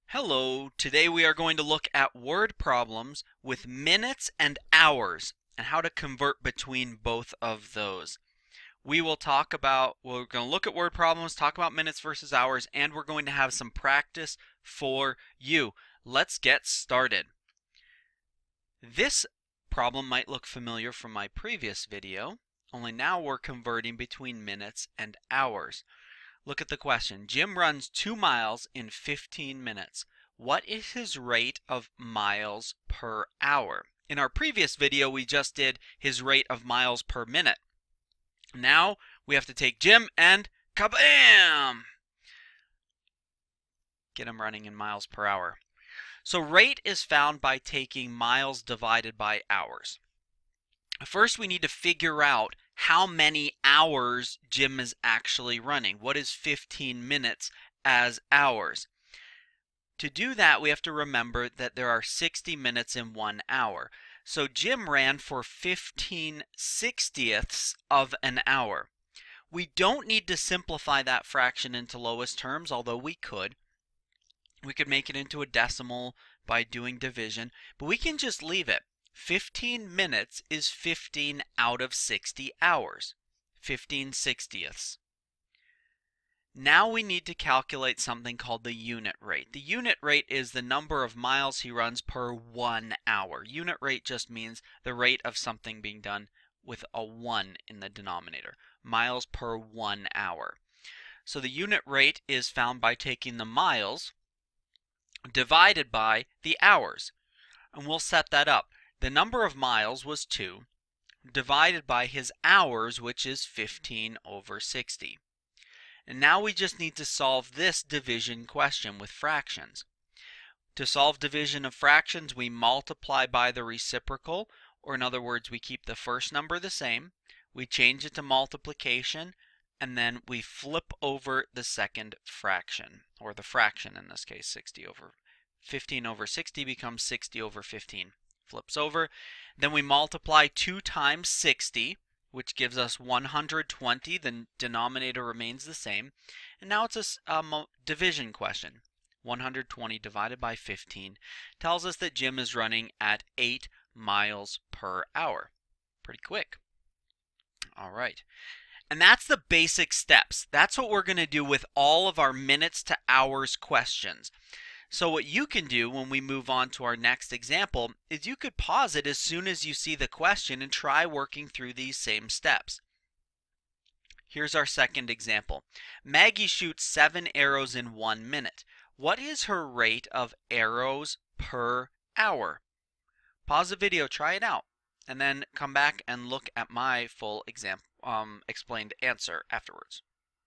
Hello, today we are going to look at word problems with minutes and hours and how to convert between both of those. We're going to look at word problems, talk about minutes versus hours, and we're going to have some practice for you. Let's get started. This problem might look familiar from my previous video, only now we're converting between minutes and hours. Look at the question. Jim runs 2 miles in 15 minutes. What is his rate of miles per hour? In our previous video, we just did his rate of miles per minute. Now we have to take Jim and kabam! Get him running in miles per hour. So rate is found by taking miles divided by hours. First, we need to figure out how many hours Jim is actually running. What is 15 minutes as hours? To do that, we have to remember that there are 60 minutes in 1 hour. So Jim ran for 15/60ths of an hour. We don't need to simplify that fraction into lowest terms, although we could. We could make it into a decimal by doing division, but we can just leave it. 15 minutes is 15 out of 60 hours, 15/60ths. Now we need to calculate something called the unit rate. The unit rate is the number of miles he runs per 1 hour. Unit rate just means the rate of something being done with a 1 in the denominator. Miles per 1 hour. So the unit rate is found by taking the miles divided by the hours. And we'll set that up. The number of miles was 2, divided by his hours, which is 15/60. And now we just need to solve this division question with fractions. To solve division of fractions, we multiply by the reciprocal, or in other words, we keep the first number the same, we change it to multiplication, and then we flip over the second fraction, or the fraction in this case. 15/60 becomes 60/15. Flips over. Then we multiply 2 times 60, which gives us 120. The denominator remains the same. And now it's a division question. 120 divided by 15 tells us that Jim is running at 8 miles per hour. Pretty quick. All right. And that's the basic steps. That's what we're going to do with all of our minutes to hours questions. So what you can do when we move on to our next example is you could pause it as soon as you see the question and try working through these same steps. Here's our second example. Maggie shoots 7 arrows in 1 minute. What is her rate of arrows per hour? Pause the video, try it out, and then come back and look at my full explained answer afterwards.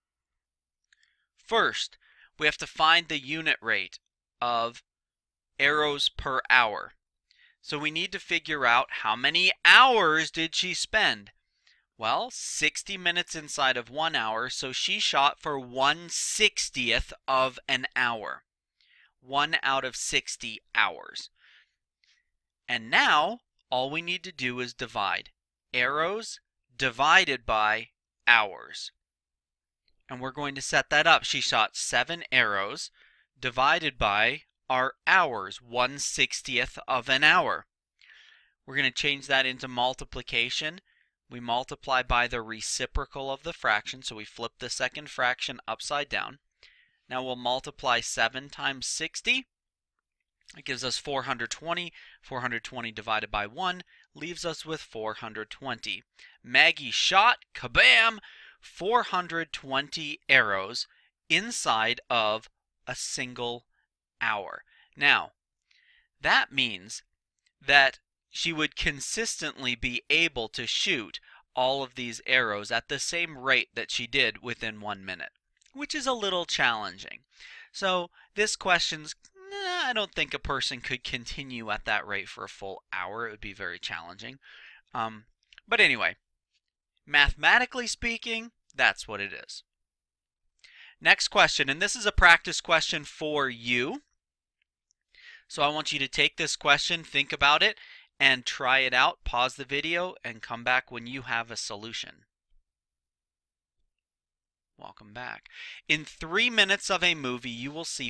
First, we have to find the unit rate of arrows per hour. So we need to figure out how many hours did she spend. Well, 60 minutes inside of 1 hour, so she shot for 1/60th of an hour. 1 out of 60 hours. And now, all we need to do is divide. Arrows divided by hours. And we're going to set that up. She shot 7 arrows divided by our hours, 1/60th of an hour. We're going to change that into multiplication. We multiply by the reciprocal of the fraction, so we flip the second fraction upside down. Now we'll multiply 7 times 60. It gives us 420. 420 divided by 1 leaves us with 420. Maggie shot, kabam, 420 arrows inside of a single hour. Now, that means that she would consistently be able to shoot all of these arrows at the same rate that she did within 1 minute, which is a little challenging. So this question's, I don't think a person could continue at that rate for a full hour. It would be very challenging. But anyway, mathematically speaking, that's what it is. Next question, and this is a practice question for you. So I want you to take this question, think about it, and try it out. Pause the video and come back when you have a solution. Welcome back. In 3 minutes of a movie, you will see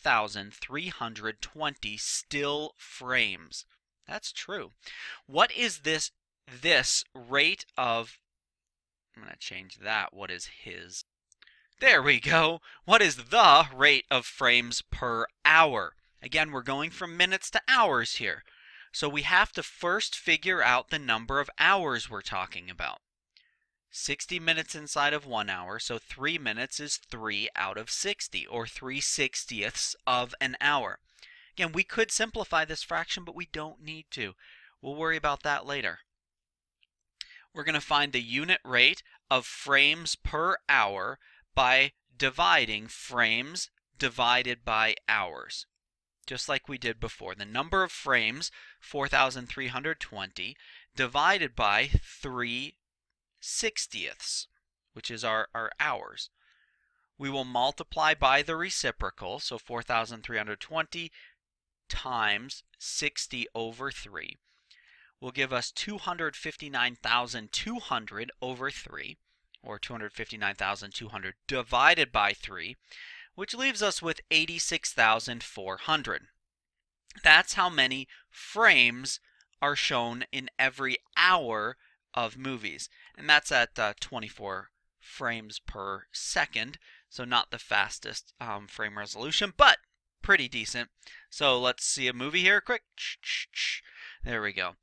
4,320 still frames. That's true. What is this rate of... I'm going to change that. What is his? There we go. What is the rate of frames per hour? Again, we're going from minutes to hours here. So we have to first figure out the number of hours we're talking about. 60 minutes inside of 1 hour, so 3 minutes is 3 out of 60, or 3/60ths of an hour. Again, we could simplify this fraction, but we don't need to. We'll worry about that later. We're going to find the unit rate of frames per hour by dividing frames divided by hours. Just like we did before. The number of frames, 4,320, divided by 3/60ths, which is our hours. We will multiply by the reciprocal, so 4,320 times 60 over 3 will give us 259,200 over 3, or 259,200 divided by 3, which leaves us with 86,400. That's how many frames are shown in every hour of movies. And that's at 24 frames per second, so not the fastest frame resolution, but pretty decent. So let's see a movie here quick. There we go.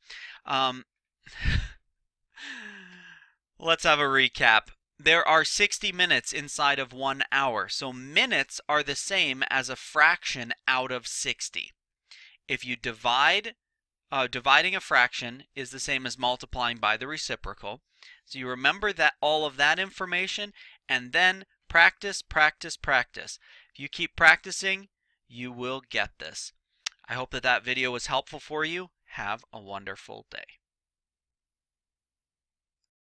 Let's have a recap. There are 60 minutes inside of 1 hour, so minutes are the same as a fraction out of 60. If you dividing a fraction is the same as multiplying by the reciprocal. So you remember that all of that information, and then practice, practice, practice. If you keep practicing, you will get this. I hope that video was helpful for you. Have a wonderful day.